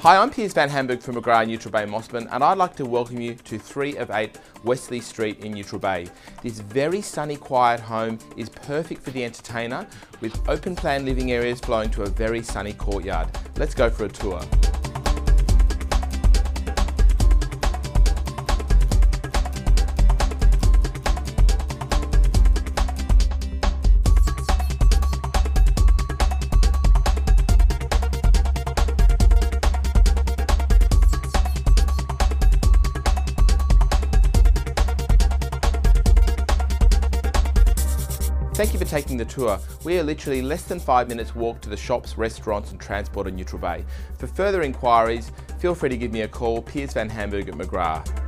Hi, I'm Piers van Hamburg from McGrath Neutral Bay, Mosman, and I'd like to welcome you to 3 of 8 Westleigh Street in Neutral Bay. This very sunny, quiet home is perfect for the entertainer, with open plan living areas flowing to a very sunny courtyard. Let's go for a tour. Thank you for taking the tour. We are literally less than 5 minutes walk to the shops, restaurants and transport in Neutral Bay. For further inquiries, feel free to give me a call, Piers van Hamburg at McGrath.